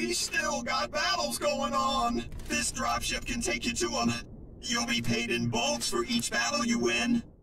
We still got battles going on. This dropship can take you to them. You'll be paid in bulks for each battle you win.